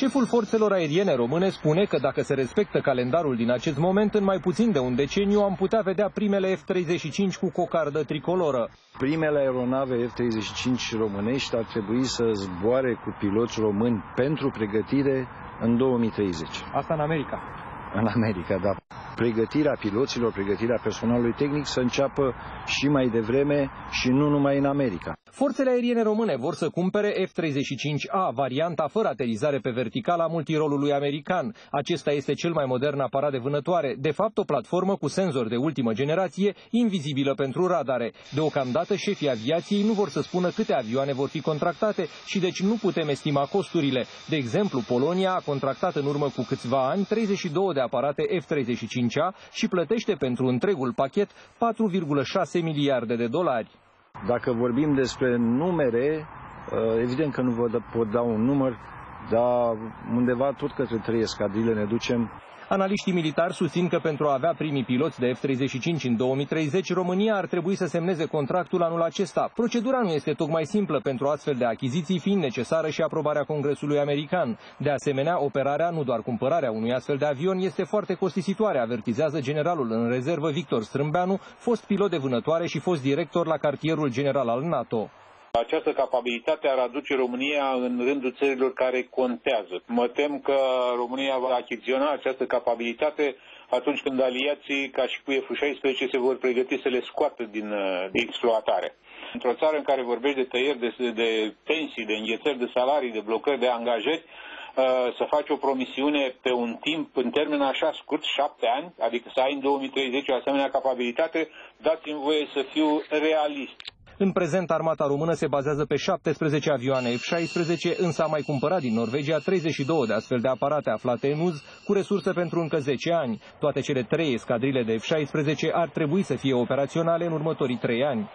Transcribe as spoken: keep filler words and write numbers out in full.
Șeful forțelor aeriene române spune că dacă se respectă calendarul din acest moment, în mai puțin de un deceniu am putea vedea primele F treizeci și cinci cu cocardă tricoloră. Primele aeronave F treizeci și cinci românești ar trebui să zboare cu piloți români pentru pregătire în două mii treizeci. Asta în America. În America, da. Pregătirea piloților, pregătirea personalului tehnic să înceapă și mai devreme și nu numai în America. Forțele aeriene române vor să cumpere F treizeci și cinci A, varianta fără aterizare pe verticală a multirolului american. Acesta este cel mai modern aparat de vânătoare, de fapt o platformă cu senzor de ultimă generație, invizibilă pentru radare. Deocamdată șefii aviației nu vor să spună câte avioane vor fi contractate și deci nu putem estima costurile. De exemplu, Polonia a contractat în urmă cu câțiva ani treizeci și două de aparate F treizeci și cinci A și plătește pentru întregul pachet patru virgulă șase miliarde de dolari. Dacă vorbim despre numere, evident că nu vă pot da un număr, dar undeva tot către trei escadrile ne ducem. Analiștii militari susțin că pentru a avea primii piloți de F treizeci și cinci în două mii treizeci, România ar trebui să semneze contractul anul acesta. Procedura nu este tocmai simplă pentru astfel de achiziții, fiind necesară și aprobarea Congresului American. De asemenea, operarea, nu doar cumpărarea unui astfel de avion, este foarte costisitoare, avertizează generalul în rezervă Victor Strâmbeanu, fost pilot de vânătoare și fost director la cartierul general al NATO. Această capabilitate ar aduce România în rândul țărilor care contează. Mă tem că România va achiziționa această capabilitate atunci când aliații, ca și cu F șaisprezece, se vor pregăti să le scoată din de exploatare. Într-o țară în care vorbești de tăieri de, de pensii, de înghețări de salarii, de blocări de angajări, să faci o promisiune pe un timp, în termen așa scurt, șapte ani, adică să ai în două mii treizeci o asemenea capabilitate, dați-mi voie să fiu realist. În prezent, armata română se bazează pe șaptesprezece avioane F șaisprezece, însă a mai cumpărat din Norvegia treizeci și două de astfel de aparate aflate în uz, cu resurse pentru încă zece ani. Toate cele trei escadrile de F șaisprezece ar trebui să fie operaționale în următorii trei ani.